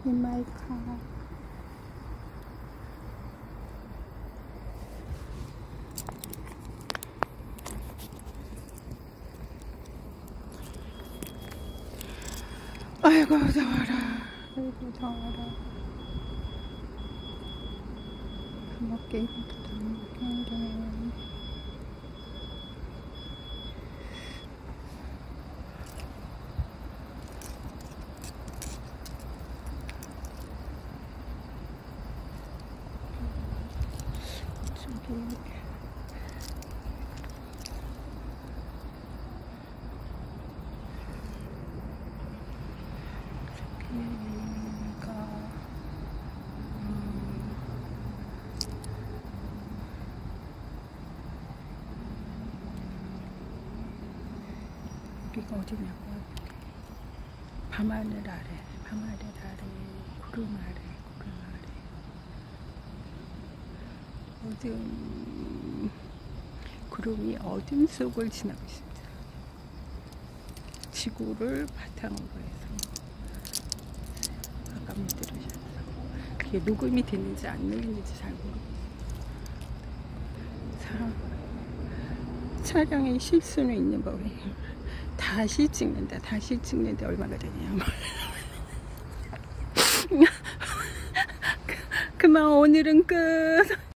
in my car. 아이고 더워라. 아이고 더워라. 먹게 입었다. 저기 여기가 어디냐고. 밤하늘 아래, 밤하늘 아래, 구름 아래, 구름 아래. 어둠, 구름이 어둠 속을 지나고 있습니다. 지구를 바탕으로 해서 아까 못 들으셨어요. 그게 녹음이 되는지 안 되는지 잘 모르겠어요. 촬영에 실수는 있는 법이에요. 다시 찍는데 얼마가 되냐. 그만 오늘은 끝.